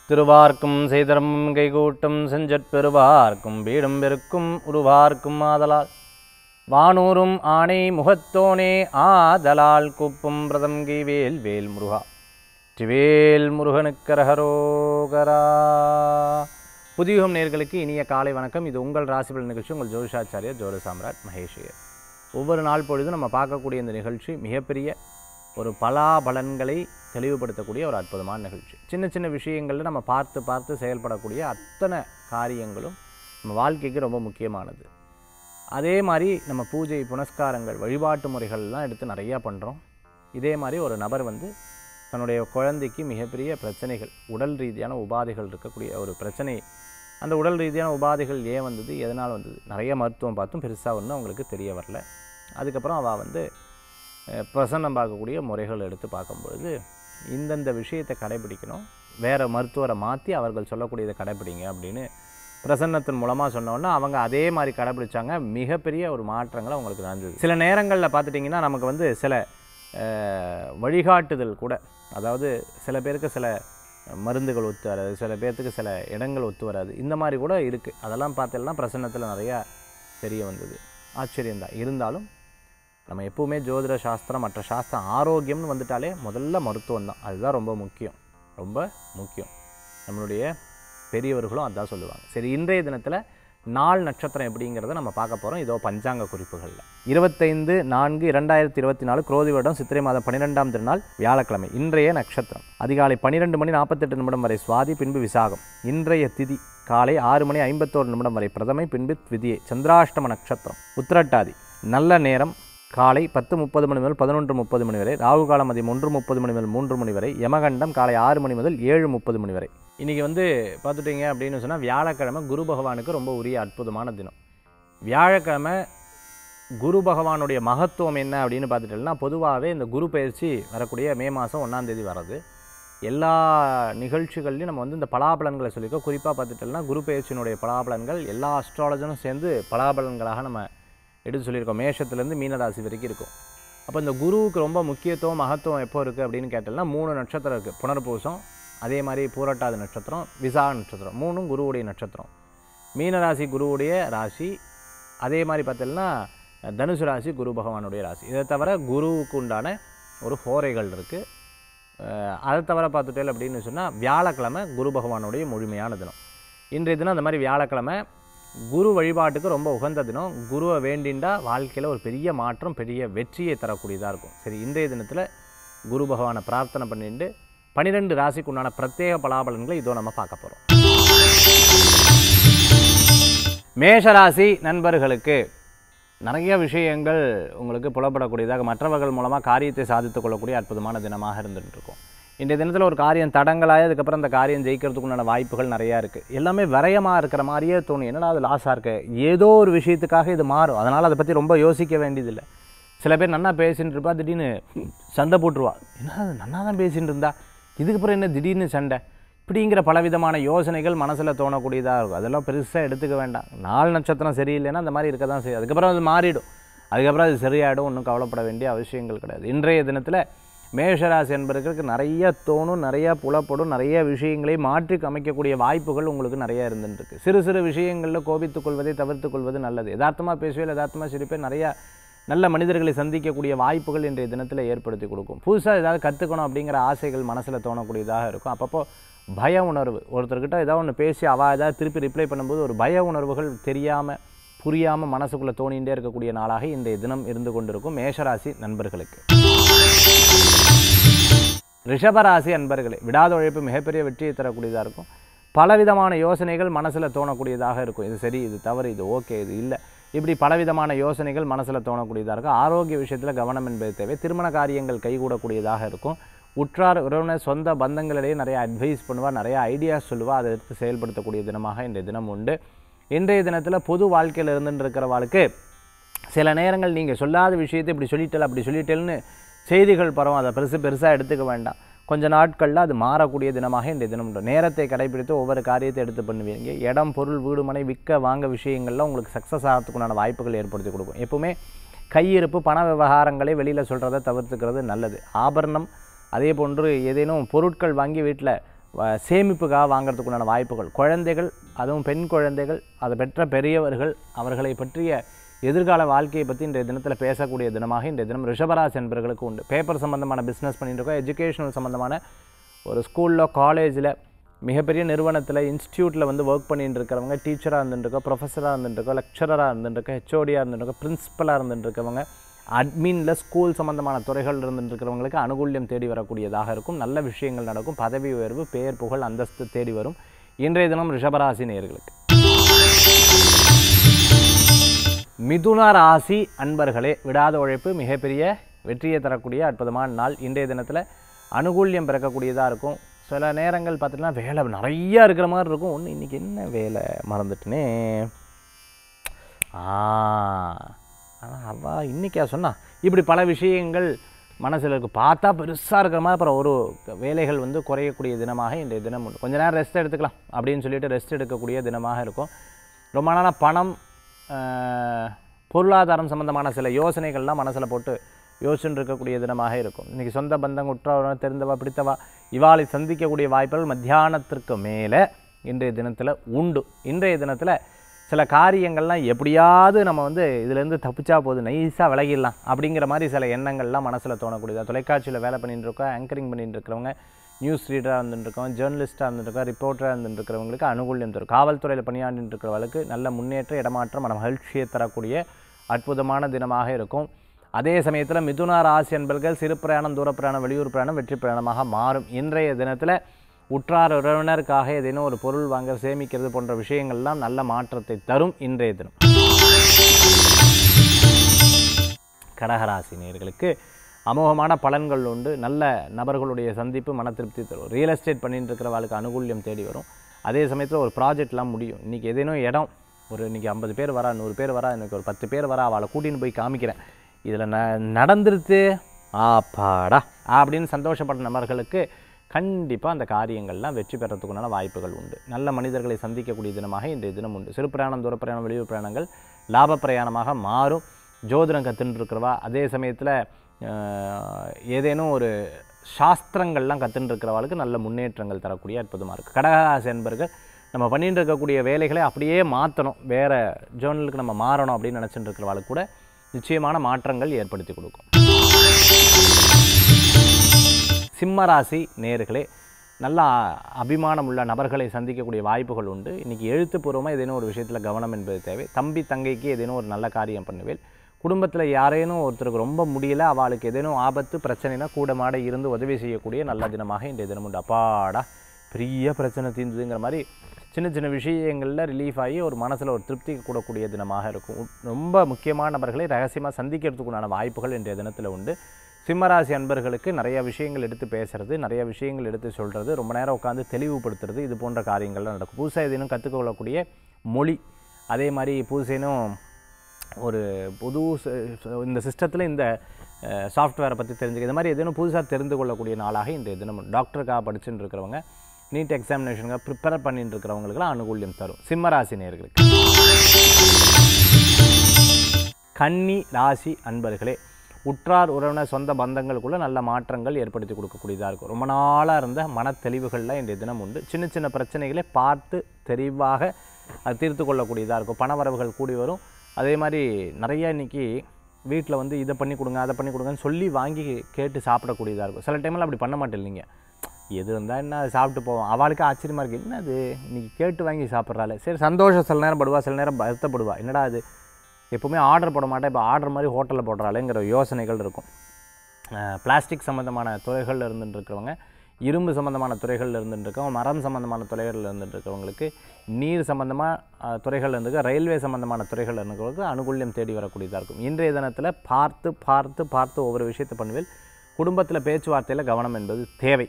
திருவார்க்கும் செய்தரம் கைகூட்டும் செஞ்சற்பெருவார்க்கும் வீடும் பெருக்கும் உருவார்க்கும் ஆதலால் வானூரும் ஆணை முகத்தோனே ஆதலால் கூப்பும் பிரதங்கி வேல் வேல் முருகா திவேல் முருகனுக்கரகரோகரா. புதியுகம் நேயர்களுக்கு இனிய காலை வணக்கம். இது உங்கள் ராசிபலன் நிகழ்ச்சி. உங்கள் ஜோதிஷாச்சாரியர் ஜோதிட சாம்ராட் மகேஷியர். ஒவ்வொரு நாள் பொழுதும் நம்ம பார்க்கக்கூடிய இந்த நிகழ்ச்சி மிகப்பெரிய ஒரு பலாபலன்களை தெளிவுபடுத்தக்கூடிய ஒரு அற்புதமான நிகழ்ச்சி. சின்ன சின்ன விஷயங்களில் நம்ம பார்த்து செயல்படக்கூடிய அத்தனை காரியங்களும் நம்ம வாழ்க்கைக்கு ரொம்ப முக்கியமானது. அதே மாதிரி நம்ம பூஜை புனஸ்காரங்கள் வழிபாட்டு முறைகள்லாம் எடுத்து நிறையா பண்ணுறோம். இதே மாதிரி ஒரு நபர் தன்னுடைய குழந்தைக்கு மிகப்பெரிய பிரச்சனைகள், உடல் ரீதியான உபாதைகள் இருக்கக்கூடிய ஒரு பிரச்சனை. அந்த உடல் ரீதியான உபாதைகள் ஏன் வந்தது, எதனால் வந்தது, நிறைய மருத்துவம் பார்த்தும் பெருசாக ஒன்றும் அவங்களுக்கு தெரிய வரல. அதுக்கப்புறம் அவள் பிரசன்னம் பார்க்கக்கூடிய முறைகள் எடுத்து பார்க்கும்பொழுது இந்தந்த விஷயத்தை கடைபிடிக்கணும், வேறு மருத்துவரை மாற்றி அவர்கள் சொல்லக்கூடியதை கடைபிடிங்க அப்படின்னு பிரசன்னத்தின் மூலமாக சொன்னோன்னா அவங்க அதே மாதிரி கடைபிடிச்சாங்க. மிகப்பெரிய ஒரு மாற்றங்கள் அவங்களுக்கு நடந்தது. சில நேரங்களில் பார்த்துட்டிங்கன்னா நமக்கு சில வழிகாட்டுதல் கூட, அதாவது சில பேருக்கு சில மருந்துகள் ஒத்து வராது, சில பேர்த்துக்கு சில இடங்கள் ஒத்து வராது, இந்த மாதிரி கூட இருக்குது. அதெல்லாம் பார்த்தெல்லாம் பிரசன்னத்தில் நிறையா தெரிய வந்தது. ஆச்சரியம்தான். இருந்தாலும் நம்ம எப்போவுமே ஜோதிட சாஸ்திரம் மற்ற சாஸ்திரம் ஆரோக்கியம்னு வந்துட்டாலே முதல்ல மருத்துவம் தான். அதுதான் ரொம்ப முக்கியம், ரொம்ப முக்கியம். நம்மளுடைய பெரியவர்களும் அதுதான் சொல்லுவாங்க. சரி, இன்றைய தினத்தில் நாள் நட்சத்திரம் எப்படிங்கிறத நம்ம பார்க்க போகிறோம். இதோ பஞ்சாங்க குறிப்புகளில் 25/4/2024 குரோதி வருடம் சித்திரை மாதம் 12ஆம் திருநாள் வியாழக்கிழமை. இன்றைய நட்சத்திரம் அதிகாலை 12:48 வரை சுவாதி, பின்பு விசாகம். இன்றைய திதி காலை 6:51 வரை பிரதமை, பின்பு த்விதியை. சந்திராஷ்டம நட்சத்திரம் உத்திரட்டாதி. நல்ல நேரம் காலை 10:30 முதல் 11:30 வரை. ராகு காலம் மதியம் 1:30 முதல் 3 வரை. யமகண்டம் காலை 6 முதல் 7:30 வரை. இன்றைக்கி பார்த்துட்டிங்க அப்படின்னு சொன்னால் வியாழக்கிழமை குரு பகவானுக்கு ரொம்ப உரிய அற்புதமான தினம். வியாழக்கிழமை குரு பகவானுடைய மகத்துவம் என்ன அப்படின்னு பார்த்துட்டோம்னா, பொதுவாகவே இந்த குரு பயிற்சி வரக்கூடிய மே மாதம் 1ஆம் தேதி வர்றது. எல்லா நிகழ்ச்சிகள்லையும் நம்ம இந்த பலாபலன்களை சொல்லியிருக்கோம். குறிப்பாக பார்த்துட்டோம்னா குரு பயிற்சியினுடைய பலாபலன்கள் எல்லா அஸ்ட்ராலஜரும் சேர்ந்து பலாபலன்களாக நம்ம எடுத்து சொல்லியிருக்கோம். மேஷத்துலேருந்து மீனராசி வரைக்கும் இருக்கும். அப்போ இந்த குருவுக்கு ரொம்ப முக்கியத்துவம் மகத்துவம் எப்போ இருக்குது அப்படின்னு கேட்டோம்னா 3 நட்சத்திரம் இருக்குது. புனர்பூசம், அதே மாதிரி பூரட்டாதி நட்சத்திரம், விசாக நட்சத்திரம், 3ம் குருவுடைய நட்சத்திரம். மீனராசி குருவுடைய ராசி, அதே மாதிரி பார்த்தோம்னா தனுசு ராசி குரு பகவானுடைய ராசி. இதை தவிர குருவுக்கு உண்டான ஒரு ஹோரைகள் இருக்குது. அதை தவிர பார்த்துட்டேன் அப்படின்னு சொன்னால் வியாழக்கிழமை குரு பகவானுடைய முழுமையான தினம். இன்றைய தினம் அந்த மாதிரி வியாழக்கிழமை குரு வழிபாட்டுக்கு ரொம்ப உகந்த தினம். குருவை வேண்டிண்டா வாழ்க்கையில் ஒரு பெரிய மாற்றம், பெரிய வெற்றியை தரக்கூடியதாக இருக்கும். சரி, இன்றைய தினத்தில் குரு பகவானை பிரார்த்தனை பண்ணிட்டு 12 ராசிக்கு உண்டான பிரத்யேக பலாபலன்களை இதோ நம்ம பார்க்க போகிறோம். மேஷராசி நண்பர்களுக்கு நிறைய விஷயங்கள் உங்களுக்கு புலப்படக்கூடியதாக, மற்றவர்கள் மூலமாக காரியத்தை சாதித்து கொள்ளக்கூடிய அற்புதமான தினமாக இருந்துகிட்ருக்கும். இன்றைய தினத்தில் ஒரு காரியம் தடங்களாக, அதுக்கப்புறம் அந்த காரியம் ஜெயிக்கிறதுக்கு உண்டான வாய்ப்புகள் நிறையா இருக்குது. எல்லாமே விரயமாக இருக்கிற மாதிரியே தோணும். என்னடா அது லாஸாக இருக்குது, ஏதோ ஒரு விஷயத்துக்காக இது மாறும். அதனால் அதை பற்றி ரொம்ப யோசிக்க வேண்டியதில்லை. சில பேர் நன்னா பேசின்னு இருப்பா, திடீர்னு சண்டை போட்டுருவா. என்ன அது நன்னா தான் பேசின்னு இருந்தா, இதுக்கப்புறம் என்ன திடீர்னு சண்டை, இப்படிங்கிற பலவிதமான யோசனைகள் மனசில் தோணக்கூடியதாக இருக்கும். அதெல்லாம் பெருசாக எடுத்துக்க வேண்டாம். 4 நட்சத்திரம் சரியில்லைன்னா அந்த மாதிரி இருக்க தான் செய்யும். அதுக்கப்புறம் அது மாறிடும், அதுக்கப்புறம் அது சரியாயிடும். ஒன்றும் கவலைப்பட வேண்டிய அவசியங்கள் கிடையாது. இன்றைய தினத்தில் மேஷராசி என்பவர்களுக்கு நிறைய தோணும், நிறையா புலப்படும், நிறைய விஷயங்களை மாற்றி அமைக்கக்கூடிய வாய்ப்புகள் உங்களுக்கு நிறையா இருந்துருக்கு. சிறு சிறு விஷயங்களில் கோபித்துக் கொள்வதை தவிர்த்து கொள்வது நல்லது. யதார்த்தமாக பேசுவேன், யதார்த்தமாக சிரிப்பேன். நிறையா நல்ல மனிதர்களை சந்திக்கக்கூடிய வாய்ப்புகள் இன்றைய தினத்தில் ஏற்படுத்தி கொடுக்கும். புதுசாக ஏதாவது கற்றுக்கணும் அப்படிங்கிற ஆசைகள் மனசில் தோணக்கூடியதாக இருக்கும். அப்பப்போ பய உணர்வு, ஒருத்தர்கிட்ட ஏதாவது ஒன்று பேசி அவள் ஏதாவது திருப்பி ரிப்ளை பண்ணும்போது ஒரு பய உணர்வுகள் தெரியாமல் புரியாமல் மனசுக்குள்ளே தோணிகிட்டே இருக்கக்கூடிய நாளாக இன்றைய தினம் இருந்து கொண்டிருக்கும் மேஷராசி நண்பர்களுக்கு. ரிஷபராசி அன்பர்களே, விடாத உழைப்பு மிகப்பெரிய வெற்றியை தரக்கூடியதாக இருக்கும். பலவிதமான யோசனைகள் மனசில் தோணக்கூடியதாக இருக்கும். இது சரி, இது தவறு, இது ஓகே, இது இல்லை, இப்படி பலவிதமான யோசனைகள் மனசில் தோணக்கூடியதாக இருக்கும். ஆரோக்கிய விஷயத்தில் கவனம் என்பது தேவை. திருமண காரியங்கள் கைகூடக்கூடியதாக இருக்கும். உற்றார் உறவினர் சொந்த பந்தங்களிடையே நிறைய அட்வைஸ் பண்ணுவாள், நிறைய ஐடியாஸ் சொல்லுவாள். அதை எடுத்து செயல்படுத்தக்கூடிய தினமாக இன்றைய தினம் உண்டு. இன்றைய தினத்தில் பொது வாழ்க்கையில் இருந்துட்டு இருக்கிறவாளுக்கு சில நேரங்கள் நீங்கள் சொல்லாத விஷயத்தை இப்படி சொல்லிட்டல அப்படி சொல்லிட்டேன்னு செய்திகள் பரவும். அதை பெருசாக எடுத்துக்க வேண்டாம். கொஞ்ச நாட்களில் அது மாறக்கூடிய தினமாக இன்றைய தினம் உண்டு. நேரத்தை கடைபிடித்து ஒவ்வொரு காரியத்தை எடுத்து பண்ணுவீங்க. இடம், பொருள், வீடு, மனை விற்க வாங்க விஷயங்கள்லாம் உங்களுக்கு சக்ஸஸ் ஆகிறதுக்குண்டான வாய்ப்புகள் ஏற்படுத்தி கொடுக்கும். எப்பவுமே கையிருப்பு பண விவகாரங்களை வெளியில் சொல்கிறத தவிர்த்துக்கிறது நல்லது. ஆபரணம் அதே போன்று ஏதேனும் பொருட்கள் வாங்கி வீட்டில் சேமிப்புக்காக வாங்கிறதுக்குண்டான வாய்ப்புகள், குழந்தைகள் அதுவும் பெண் குழந்தைகள், அதை பெற்ற பெரியவர்கள் அவர்களை பற்றிய எதிர்கால வாழ்க்கையை பற்றி இன்றைய தினத்தில் பேசக்கூடிய தினமாக இன்றைய தினம் ரிஷபராசி என்பவர்களுக்கு உண்டு. பேப்பர் சம்மந்தமான பிஸ்னஸ் பண்ணிட்டு இருக்கோம், எஜுகேஷனல் சம்மந்தமான ஒரு ஸ்கூலில் காலேஜில் மிகப்பெரிய நிறுவனத்தில் இன்ஸ்டியூட்டில் வந்து ஒர்க் பண்ணிட்டு இருக்கிறவங்க, டீச்சராக இருந்துட்டுருக்கோம், ப்ரொஃபஸராக இருந்துட்டுருக்கோம், லெக்சரராக இருந்துட்டுருக்கோம், ஹெச்ஓடியாக இருந்துட்டுருக்கோம், பிரின்ஸிபலாக இருந்துட்டுருக்கவங்க, அட்மினில் ஸ்கூல் சம்மந்தமான துறைகள் இருந்துட்டுருக்கிறவங்களுக்கு அனுகூல்யம் தேடி வரக்கூடியதாக இருக்கும். நல்ல விஷயங்கள் நடக்கும். பதவி உயர்வு, பெயர் புகழ், அந்தஸ்து தேடி வரும். இன்றைய தினம் ரிஷபராசி நேயர்களுக்கு. மிதுன ராசி அன்பர்களே, விடாத உழைப்பு மிகப்பெரிய வெற்றியை தரக்கூடிய அற்புதமான நாள். இன்றைய தினத்தில் அனுகூல்யம் பிறக்கக்கூடியதாக இருக்கும். சில நேரங்கள் பார்த்திங்கன்னா வேலை நிறையா இருக்கிற மாதிரி இருக்கும். ஒன்று இன்றைக்கி என்ன வேலை மறந்துட்டுனே, ஆனால் அவள் இன்றைக்கா சொன்னா இப்படி பல விஷயங்கள் மனசில் இருக்குது. பார்த்தா பெருசாக இருக்கிற மாதிரி அப்புறம் ஒரு வேலைகள் வந்து குறையக்கூடிய தினமாக இன்றைய தினம் உண்டு. கொஞ்ச நேரம் ரெஸ்ட் எடுத்துக்கலாம் அப்படின்னு சொல்லிட்டு ரெஸ்ட் எடுக்கக்கூடிய தினமாக இருக்கும். ரொம்ப நாளாக பணம், பொருளாதாரம் சம்பந்தமான சில யோசனைகள்லாம் மனசில் போட்டு யோசிச்சுட்டு இருக்கக்கூடிய தினமாக இருக்கும். இன்றைக்கி சொந்த பந்தம், உற்றவா, தெரிந்தவா, பிடித்தவா இவாளை சந்திக்கக்கூடிய வாய்ப்புகள் மத்தியானத்திற்கு மேலே இன்றைய தினத்தில் உண்டு. இன்றைய தினத்தில் சில காரியங்கள்லாம் எப்படியாவது நம்ம வந்து இதிலேருந்து தப்பிச்சா போதும், நைஸாக விலகிடலாம் அப்படிங்கிற மாதிரி சில எண்ணங்கள்லாம் மனசில் தோணக்கூடியதாக. தொலைக்காட்சியில் வேலை பண்ணிட்டுருக்கோம், ஆங்கரிங் பண்ணிட்டு இருக்கிறவங்க, நியூஸ் ரீடராக இருந்துட்டுருக்கோம், ஜேர்னலிஸ்ட்டாக இருந்துருக்கோம், ரிப்போர்ட்டராக இருந்துருக்கிறவங்களுக்கு அனுகூல்யம் தரும். காவல்துறையில் பணியாற்றிட்டு இருக்கிறவங்களுக்கு நல்ல முன்னேற்ற இடமாற்றம், மகிழ்ச்சியை தரக்கூடிய அற்புதமான தினமாக இருக்கும். அதே சமயத்தில் மிதுன ராசி என்பர்கள் சிறு பிரயாணம், தூர பிரயாணம், வெளியூர் பிரயாணம் வெற்றி பிரயாணமாக மாறும். இன்றைய தினத்தில் உற்றார் உறவினருக்காக ஏதேனும் ஒரு பொருள் வாங்க, சேமிக்கிறது போன்ற விஷயங்கள்லாம் நல்ல மாற்றத்தை தரும். இன்றைய தினம் கடகராசி நேயர்களுக்கு அமோகமான பலன்கள் உண்டு. நல்ல நபர்களுடைய சந்திப்பு மன திருப்தி தரும். ரியல் எஸ்டேட் பண்ணிட்டு இருக்கிறவர்களுக்கு அனுகூல்யம் தேடி வரும். அதே சமயத்தில் ஒரு ப்ராஜெக்ட்லாம் முடியும். இன்றைக்கி ஏதேனும் இடம், ஒரு இன்றைக்கி 50 பேர் வரா, 100 பேர் வரா, இன்றைக்கி ஒரு 10 பேர் வரா, அவளை கூட்டின்னு போய் காமிக்கிறேன், இதில் நடந்துருது ஆப்பாடா அப்படின்னு சந்தோஷப்பட்ட நபர்களுக்கு கண்டிப்பாக அந்த காரியங்கள்லாம் வெற்றி பெறத்துக்குண்டான வாய்ப்புகள் உண்டு. நல்ல மனிதர்களை சந்திக்கக்கூடிய தினமாக இன்றைய தினம் உண்டு. சிறு பிரயாணம், தூர பிரயாணம், வெளியூர் பிரயாணங்கள் லாப பிரயாணமாக மாறும். ஜோதிடம் கற்றுன்னு இருக்கிறவா, அதே சமயத்தில் ஏதேனும் ஒரு சாஸ்திரங்கள்லாம் கற்றுன்னு இருக்கிறவாளுக்கு நல்ல முன்னேற்றங்கள் தரக்கூடிய அற்புதமாக இருக்குது. கடகராசி என்பர்கள் நம்ம பண்ணிட்டு இருக்கக்கூடிய வேலைகளை அப்படியே மாற்றணும், வேறு ஜேர்னலுக்கு நம்ம மாறணும் அப்படின்னு நினச்சிட்டு இருக்கிறவாளுக்கு கூட நிச்சயமான மாற்றங்கள் ஏற்படுத்தி கொடுக்கும். சிம்மராசி நேயர்களே, நல்ல அபிமானம் உள்ள நபர்களை சந்திக்கக்கூடிய வாய்ப்புகள் உண்டு. இன்றைக்கி எழுத்துப்பூர்வமாக ஏதேனும் ஒரு விஷயத்தில் கவனம் என்பது தேவை. தம்பி தங்கைக்கு ஏதேனும் ஒரு நல்ல காரியம் பண்ணுவேன். குடும்பத்தில் யாரேனும் ஒருத்தருக்கு ரொம்ப முடியலை, அவளுக்கு ஏதேனும் ஆபத்து பிரச்சனைனா கூட மாட இருந்து உதவி செய்யக்கூடிய நல்ல தினமாக இன்றைய தினம் உண்டு. அப்பாடா பெரிய பிரச்சனை தீர்ந்ததுங்கிற மாதிரி சின்ன சின்ன விஷயங்களில் ரிலீஃப் ஆகி ஒரு மனசில் ஒரு திருப்தி கூடக்கூடிய தினமாக இருக்கும். ரொம்ப முக்கியமான நபர்களை ரகசியமாக சந்திக்கிறதுக்குண்டான வாய்ப்புகள் இன்றைய தினத்தில் உண்டு. சிம்மராசி அன்பர்களுக்கு நிறைய விஷயங்கள் எடுத்து பேசுகிறது, நிறைய விஷயங்கள் எடுத்து சொல்கிறது, ரொம்ப நேரம் உட்காந்து தெளிவுபடுத்துறது, இது போன்ற காரியங்கள்லாம் நடக்கும். புதுசாக எதுனும் கற்றுக்கொள்ளக்கூடிய மொழி, அதே மாதிரி புதுசேனும் ஒரு புது இந்த சிஸ்டத்தில் இந்த சாஃப்ட்வேரை பற்றி தெரிஞ்சுக்க, இது மாதிரி எதுவும் புதுசாக தெரிந்து கொள்ளக்கூடிய நாளாக இன்றைய தினம். டாக்டருக்காக படிச்சுட்டு இருக்கிறவங்க, நீட் எக்ஸாமினேஷனுக்காக ப்ரிப்பேர் பண்ணிட்டு இருக்கிறவங்களுக்குலாம் அனுகூல்யம் தரும். சிம்மராசி நேயர்களுக்கு. கன்னி ராசி அன்பர்களே, உற்றார் உறவினர் சொந்த பந்தங்களுக்குள்ளே நல்ல மாற்றங்கள் ஏற்படுத்தி கொடுக்கக்கூடியதாக இருக்கும். ரொம்ப நாளாக இருந்த மன தெளிவுகளில் இன்றைய தினம் உண்டு. சின்ன சின்ன பிரச்சனைகளை பார்த்து தெளிவாக அது தீர்த்து கொள்ளக்கூடியதாக இருக்கும். பண வரவுகள் கூடி வரும். அதே மாதிரி நிறையா இன்றைக்கி வீட்டில் வந்து இதை பண்ணி கொடுங்க, அதை பண்ணி கொடுங்கன்னு சொல்லி வாங்கி கேட்டு சாப்பிடக்கூடியதாக இருக்கும். சில டைமில் அப்படி பண்ண மாட்டேன் இல்லைங்க, எது இருந்தால் என்ன அது சாப்பிட்டு போவோம். அவளுக்கு ஆச்சரியமாக இருக்குது, என்ன அது இன்றைக்கி கேட்டு வாங்கி சாப்பிட்றாள். சரி சந்தோஷம், சில நேரம் படுவா, சில நேரம் வருத்தப்படுவா, என்னடா அது எப்போவுமே ஆர்டர் போட மாட்டேன், இப்போ ஆர்டர் மாதிரி ஹோட்டலில் போடுறாளேங்கிற யோசனைகள் இருக்கும். பிளாஸ்டிக் சம்மந்தமான துறைகளில் இருந்துட்டுருக்கிறவங்க, இரும்பு சம்மந்தமான துறைகளில் இருந்துட்டுருக்கவங்க, மரம் சம்மந்தமான துறைகளில் இருந்துட்டுருக்கிறவங்களுக்கு, நீர் சம்மந்தமாக துறைகள் இருந்துக்க, ரயில்வே சம்மந்தமான துறைகள் இருந்துக்கிறவங்களுக்கு அனுகூல்யம் தேடி வரக்கூடியதாக இருக்கும். இன்றைய தினத்தில் பார்த்து பார்த்து பார்த்து ஒவ்வொரு விஷயத்தை பண்ணுவேன். குடும்பத்தில் பேச்சுவார்த்தையில் கவனம் என்பது தேவை.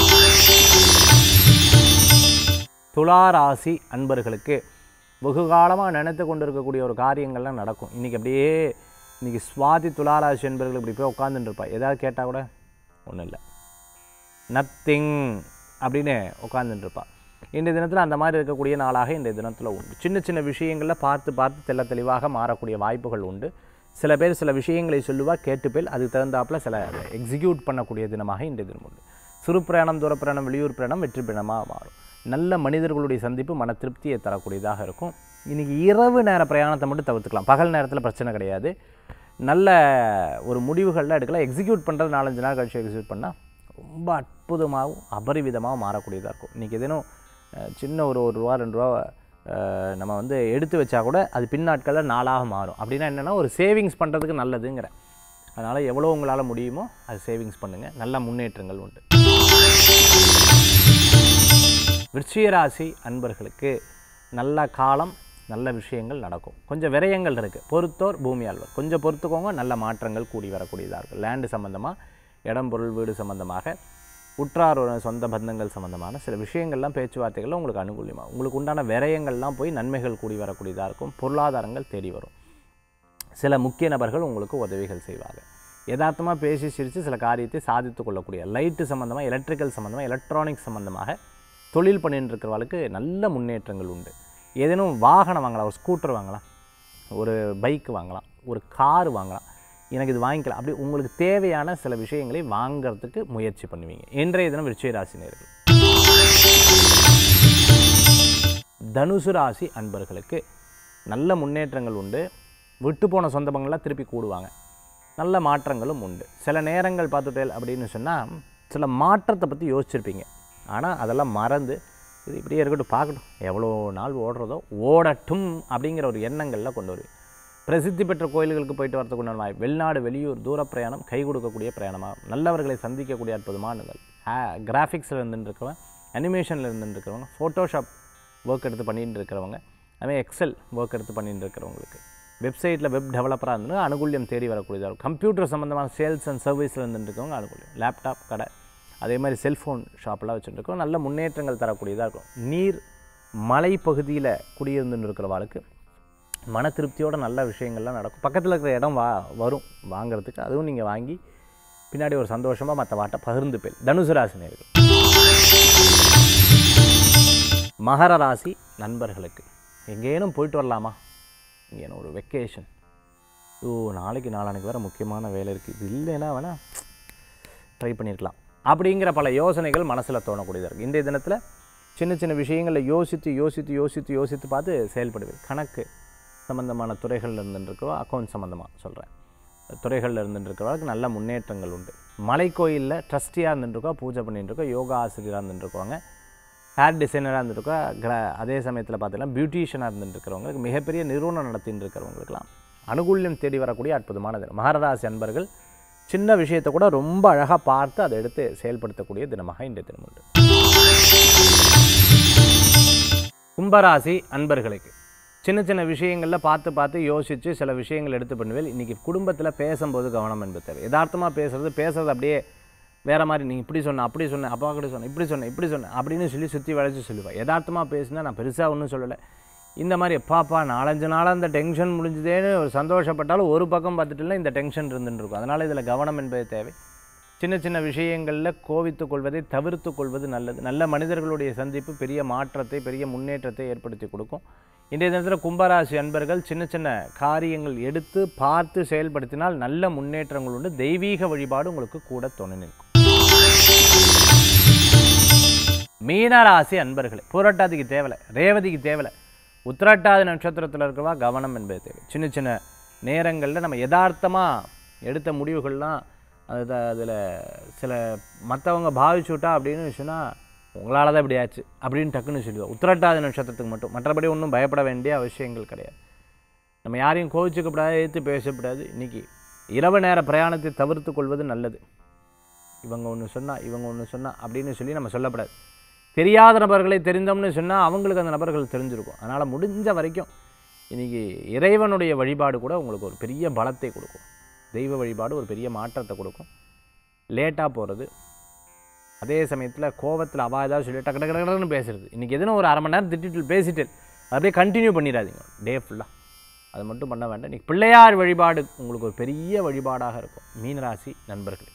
துளாராசி அன்பர்களுக்கு வெகு காலமாக நினைத்து கொண்டு இருக்கக்கூடிய ஒரு காரியங்கள்லாம் நடக்கும். இன்றைக்கி அப்படியே இன்றைக்கி சுவாதி துளாராசி என்பர்கள் இப்படி போய் உட்காந்துட்டு இருப்பா. ஏதாவது கேட்டால் கூட ஒன்றும் இல்லை, நத்திங் அப்படின்னு உட்காந்துட்டு இருப்பா. இன்றைய தினத்தில் அந்த மாதிரி இருக்கக்கூடிய நாளாக இன்றைய தினத்தில் உண்டு. சின்ன சின்ன விஷயங்களில் பார்த்து பார்த்து தெளிவாக மாறக்கூடிய வாய்ப்புகள் உண்டு. சில பேர் சில விஷயங்களை சொல்லுவா, கேட்டுப்பேல் அதுக்கு தகுந்தாப்பில் சில எக்ஸிக்யூட் பண்ணக்கூடிய தினமாக இன்றைய தினம் உண்டு. சிறு பிரயாணம், தூர பிரயாணம், வெளியூர் பிரயாணம் வெற்றி பிரயாணமாக மாறும். நல்ல மனிதர்களுடைய சந்திப்பு மன திருப்தியை தரக்கூடியதாக இருக்கும். இன்றைக்கி இரவு நேர பிரயாணத்தை மட்டும் தவிர்த்துக்கலாம். பகல் நேரத்தில் பிரச்சனை கிடையாது. நல்ல ஒரு முடிவுகளில் எடுக்கலாம். எக்ஸிக்யூட் பண்ணுறது 4-5 நாள் கழிச்சு எக்ஸிக்யூட் பண்ணால் ரொம்ப அற்புதமாகவும் அபரிவிதமாகவும் மாறக்கூடியதாக இருக்கும். இன்றைக்கி எதேனும் சின்ன ஒரு ரூபா 2 ரூபா நம்ம வந்து எடுத்து வச்சா கூட அது பின்னாட்களில் நாளாக மாறும். அப்படின்னா என்னென்னா ஒரு சேவிங்ஸ் பண்ணுறதுக்கு நல்லதுங்கிறேன். அதனால் எவ்வளோ உங்களால் முடியுமோ அது சேவிங்ஸ் பண்ணுங்கள். நல்ல முன்னேற்றங்கள் உண்டு. விருச்சிக ராசி அன்பர்களுக்கு நல்ல காலம், நல்ல விஷயங்கள் நடக்கும். கொஞ்சம் விரயங்கள் இருக்குது. பொறுத்தோர் பூமி ஆழ்வார். கொஞ்சம் பொறுத்துக்கோங்க. நல்ல மாற்றங்கள் கூடி வரக்கூடியதாக இருக்குது. லேண்டு சம்மந்தமாக, இடம் பொருள் வீடு சம்மந்தமாக, உற்றார் சொந்த பந்தங்கள் சம்மந்தமான சில விஷயங்கள்லாம் பேச்சுவார்த்தைகள் உங்களுக்கு அனுகூலியமாக, உங்களுக்கு உண்டான விரயங்கள்லாம் போய் நன்மைகள் கூடி வரக்கூடியதாக இருக்கும். பொருளாதாரங்கள் தேடி வரும். சில முக்கிய நபர்கள் உங்களுக்கு உதவிகள் செய்வாங்க. யதார்த்தமாக பேசி சிரித்து சில காரியத்தை சாதித்து கொள்ளக்கூடிய லைட்டு சம்மந்தமாக, எலக்ட்ரிக்கல் சம்மந்தமாக, எலக்ட்ரானிக்ஸ் சம்மந்தமாக தொழில் பண்ணிட்டு இருக்கிறவங்களுக்கு நல்ல முன்னேற்றங்கள் உண்டு. ஏதேனும் வாகனம் வாங்கலாம். ஒரு ஸ்கூட்டர் வாங்கலாம், ஒரு பைக் வாங்கலாம், ஒரு கார் வாங்கலாம். எனக்கு இது வாங்கிக்கலாம். அப்படி உங்களுக்கு தேவையான சில விஷயங்களை வாங்கிறதுக்கு முயற்சி பண்ணுவீங்க. இன்றைய தினம் விருச்சிக ராசி நேயர்கள். தனுசு ராசி அன்பர்களுக்கு நல்ல முன்னேற்றங்கள் உண்டு. விட்டு போன சொந்த பங்கள்லாம் திருப்பி கூடுவாங்க. நல்ல மாற்றங்களும் உண்டு. சில நேரங்கள் பார்த்துட்டேல் அப்படின்னு சொன்னால் சில மாற்றத்தை பற்றி யோசிச்சிருப்பீங்க. ஆனால் அதெல்லாம் மறந்து இது இப்படியே இருக்கட்டும், பார்க்கட்டும், எவ்வளோ நாள் ஓடுறதோ ஓடட்டும் அப்படிங்கிற ஒரு எண்ணங்களில் கொண்டு வருவீங்க. பிரசித்தி பெற்ற கோயில்களுக்கு போயிட்டு வரதுக்கு உண்டான வாய்ப்பு. வெளிநாடு, வெளியூர், தூர பிரயாணம் கை கொடுக்கக்கூடிய பிரயாணமாக, நல்லவர்களை சந்திக்கக்கூடிய அற்புதமானங்கள். கிராஃபிக்ஸில் இருந்துருக்கிறவங்க, அனிமேஷனில் இருந்துருக்கிறவங்க, ஃபோட்டோஷாப் ஒர்க் எடுத்து பண்ணிட்டு இருக்கிறவங்க, அதுமாதிரி எக்ஸல் ஒர்க் எடுத்து பண்ணிட்டு இருக்கிறவங்களுக்கு, வெப்சைட்டில் வெப் டெவலப்பராக இருந்தது அனுகூல்யம் தேடி வரக்கூடியதாக இருக்கும். கம்ப்யூட்டர் சம்மந்தமான சேல்ஸ் அண்ட் சர்வீஸில் இருந்துருக்கவங்க அனுகூல்யம். லேப்டாப் கடை, அதே மாதிரி செல்ஃபோன் ஷாப்பெலாம் வச்சுருக்கோம். நல்ல முன்னேற்றங்கள் தரக்கூடியதாக இருக்கும். நீர் மலை பகுதியில் குடியிருந்து இருக்கிறவாளுக்கு மன திருப்தியோட நல்ல விஷயங்கள்லாம் நடக்கும். பக்கத்தில் இருக்கிற இடம் வரும் வாங்கிறதுக்கு. அதுவும் நீங்கள் வாங்கி பின்னாடி ஒரு சந்தோஷமாக மற்ற வாட்டை பகிர்ந்து போய். தனுசு ராசி நேயர்கள். மகர ராசி நண்பர்களுக்கு எங்கேனும் போயிட்டு வரலாமா? இங்கே ஒரு வெக்கேஷன், நாளைக்கு நாளானைக்கு வேறு முக்கியமான வேலை இருக்குது, இது இல்லைன்னா வேணால் ட்ரை பண்ணியிருக்கலாம் அப்படிங்கிற பல யோசனைகள் மனசில் தோணக்கூடியதாக இருக்குது. இன்றைய தினத்தில் சின்ன சின்ன விஷயங்களில் யோசித்து பார்த்து செயல்படுவீர்கள். கணக்கு சம்பந்தமான துறைகளில் இருந்துருக்கிறோம், அக்கௌண்ட் சம்மந்தமாக சொல்கிறேன், துறைகளில் இருந்துருக்கிறவங்களுக்கு நல்ல முன்னேற்றங்கள் உண்டு. மலை கோயிலில் ட்ரஸ்டியாக இருந்துருக்கோம், பூஜை பண்ணிட்டுருக்கோம், யோகா ஆசிரியராக இருந்துருக்கோங்க, ஹேர் டிசைனராக இருந்துருக்கோம், அதே சமயத்தில் பார்த்தீங்கன்னா பியூட்டிஷியனாக இருந்துருக்கிறவங்களுக்கு, மிகப்பெரிய நிறுவனம் நடத்தின்னு இருக்கிறவங்களுக்கெல்லாம் அனுகூல்யம் தேடி வரக்கூடிய அற்புதமான தினம். மகர ராசி அன்பர்கள் சின்ன விஷயத்தை கூட ரொம்ப அழகாக பார்த்து அதை எடுத்து செயல்படுத்தக்கூடிய தினமாக இன்றைய தினம் உண்டு. கும்பராசி அன்பர்களுக்கு சின்ன சின்ன விஷயங்களில் பார்த்து யோசித்து சில விஷயங்கள் எடுத்து பண்ணுவேன். இன்றைக்கி குடும்பத்தில் பேசும்போது கவனம் என்பது தேவை. யதார்த்தமாக பேசுகிறது அப்படியே வேறு மாதிரி, நீ இப்படி சொன்ன, அப்படி சொன்னேன், அப்பா கிட்ட சொன்னேன், இப்படி சொன்னேன் அப்படின்னு சொல்லி சுற்றி வளைச்சி சொல்லுவேன். யதார்த்தமாக பேசினா நான் பெருசாக ஒன்றும் சொல்லலை, இந்த மாதிரி எப்பாப்பா 4-5 நாளாக இந்த டென்ஷன் முடிஞ்சுதேன்னு ஒரு சந்தோஷப்பட்டாலும் ஒரு பக்கம் பார்த்துட்டுல இந்த டென்ஷன் இருந்துட்டு இருக்கும். அதனால் இதில் கவனம் என்பது தேவை. சின்ன சின்ன விஷயங்களில் கோவித்து கொள்வதை தவிர்த்து கொள்வது நல்லது. நல்ல மனிதர்களுடைய சந்திப்பு பெரிய மாற்றத்தை, பெரிய முன்னேற்றத்தை ஏற்படுத்தி கொடுக்கும். இன்றைய தினத்தில் கும்பராசி அன்பர்கள் சின்ன சின்ன காரியங்கள் எடுத்து பார்த்து செயல்படுத்தினால் நல்ல முன்னேற்றங்கள் உண்டு. தெய்வீக வழிபாடு உங்களுக்கு கூட துணை நிற்கும். மீனராசி அன்பர்களே, பூரட்டாதிக்கு தேவலை, ரேவதிக்கு தேவலை, உத்திரட்டாதி நட்சத்திரத்தில் இருக்கிறவா கவனம் என்பது தேவை. சின்ன சின்ன நேரங்களில் நம்ம யதார்த்தமாக எடுத்த முடிவுகள்லாம் அதில் சில மற்றவங்க பாவிச்சுட்டா அப்படின்னு சொன்னால் உங்களால் தான் இப்படி ஆச்சு அப்படின்னு டக்குன்னு சொல்லுவோம். உத்திரட்டாதி நட்சத்திரத்துக்கு மட்டும், மற்றபடி ஒன்றும் பயப்பட வேண்டிய அவசியங்கள் கிடையாது. நம்ம யாரையும் கோவிச்சுக்கப்படாது, எதிர்த்து பேசப்படாது. இன்றைக்கி இரவு நேர பிரயாணத்தை தவிர்த்து கொள்வது நல்லது. இவங்க ஒன்று சொன்னால் அப்படின்னு சொல்லி நம்ம சொல்லப்படாது. தெரியாத நபர்களை தெரிந்தோம்னு சொன்னால் அவங்களுக்கு அந்த நபர்கள் தெரிஞ்சிருக்கும். அதனால் முடிஞ்ச வரைக்கும் இன்றைக்கி இறைவனுடைய வழிபாடு கூட உங்களுக்கு ஒரு பெரிய பலத்தை கொடுக்கும். தெய்வ வழிபாடு ஒரு பெரிய மாற்றத்தை கொடுக்கும். லேட்டாக போகிறது, அதே சமயத்தில் கோவத்தில் அவா ஏதாவது சொல்லி டக்கு டக்கு டக்குன்னு பேசுகிறது. இன்றைக்கி எதுனா ஒரு 1/2 மணி நேரம் திட்டிட்டு அப்படியே கண்டினியூ பண்ணிடாதீங்க டே ஃபுல்லாக. அது மட்டும் பண்ண வேண்டாம். இன்றைக்கி பிள்ளையார் வழிபாடு உங்களுக்கு ஒரு பெரிய வழிபாடாக இருக்கும் மீனராசி நண்பர்களுக்கு.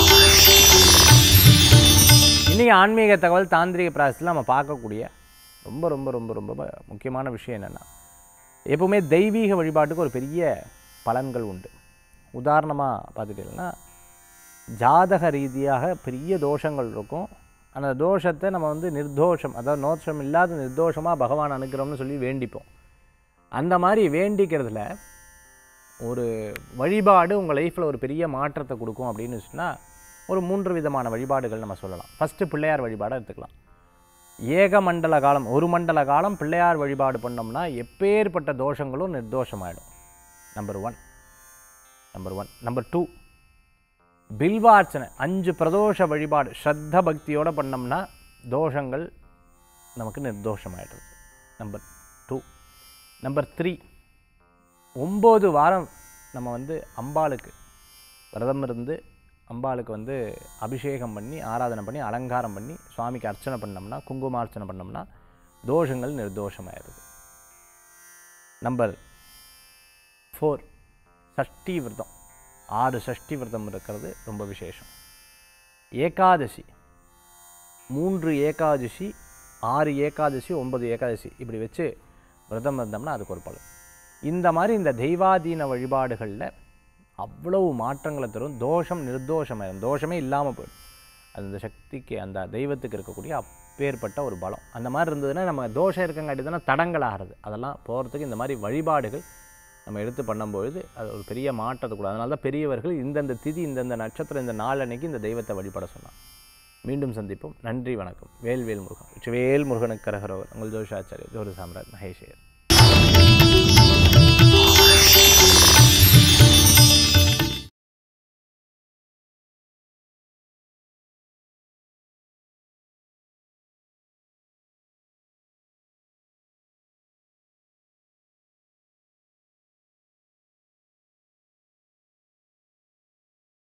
இன்றைக்கி ஆன்மீக தகவல் தாந்திரிக பிராசஸில் நம்ம பார்க்கக்கூடிய ரொம்ப ரொம்ப ரொம்ப ரொம்ப முக்கியமான விஷயம் என்னென்னா, எப்போவுமே தெய்வீக வழிபாட்டுக்கு ஒரு பெரிய பலன்கள் உண்டு. உதாரணமாக பார்த்துட்டீங்கன்னா, ஜாதக ரீதியாக பெரிய தோஷங்கள் இருக்கும். அந்த தோஷத்தை நம்ம வந்து நிர்தோஷம், அதாவது தோஷம் இல்லாத நிர்தோஷமாக பகவான் அனுக்கிறோம்னு சொல்லி வேண்டிப்போம். அந்த மாதிரி வேண்டிக்கிறதுல ஒரு வழிபாடு உங்கள் லைஃப்பில் ஒரு பெரிய மாற்றத்தை கொடுக்கும் அப்படின்னு சொன்னால் ஒரு 3 விதமான வழிபாடுகள் நம்ம சொல்லலாம். ஃபஸ்ட்டு பிள்ளையார் வழிபாடை எடுத்துக்கலாம். ஏக மண்டல காலம், ஒரு மண்டல காலம் பிள்ளையார் வழிபாடு பண்ணோம்னா எப்பேற்பட்ட தோஷங்களும் நிர்தோஷமாயிடும். நம்பர் 1. நம்பர் 2, பில்வார்ச்சனை 5 பிரதோஷ வழிபாடு ஸ்ரத்த பக்தியோடு பண்ணோம்னா தோஷங்கள் நமக்கு நிர்தோஷமாயிடுறது. நம்பர் 2. நம்பர் 3, 9 வாரம் நம்ம வந்து அம்பாளுக்கு விரதம் இருந்து அம்பாளுக்கு வந்து அபிஷேகம் பண்ணி ஆராதனை பண்ணி அலங்காரம் பண்ணி சுவாமிக்கு அர்ச்சனை பண்ணோம்னா, குங்குமார்ச்சனை பண்ணோம்னா தோஷங்கள் நிர்தோஷமாயிடுது. நம்பர் 4, சஷ்டி விரதம். 6 சஷ்டி விரதம் இருக்கிறது ரொம்ப விசேஷம். ஏகாதசி, 3 ஏகாதசி, 6 ஏகாதசி, 9 ஏகாதசி இப்படி வச்சு விரதம் இருந்தோம்னா அதுக்கு ஒரு பலன். இந்த மாதிரி இந்த தெய்வாதீன வழிபாடுகளில் அவ்வளவு மாற்றங்களை தரும். தோஷம் நிர்தோஷமாயிடும், தோஷமே இல்லாமல் போயிடும். அது அந்த சக்திக்கு அந்த தெய்வத்துக்கு இருக்கக்கூடிய அப்பேற்பட்ட ஒரு பலம். அந்த மாதிரி இருந்ததுன்னா நம்ம தோஷம் இருக்கங்காட்டி தானே தடங்கள் ஆகிறது. அதெல்லாம் போகிறதுக்கு இந்த மாதிரி வழிபாடுகள் நம்ம எடுத்து பண்ணும்பொழுது அது ஒரு பெரிய மாற்றத்தை கூட. அதனால தான் பெரியவர்கள் இந்தந்த திதி, இந்தந்த நட்சத்திரம், இந்த நாள் அன்னைக்கு இந்த தெய்வத்தை வழிபட சொன்னாங்க. மீண்டும் சந்திப்போம். நன்றி, வணக்கம். வேல்வேல் முருகன். வேல் முருகனுக்கு கரகரோவர். உங்கள் ஜோதிஷாச்சாரியர் ஜோதி சாம்ராட் மகேஷ் ஐயர்.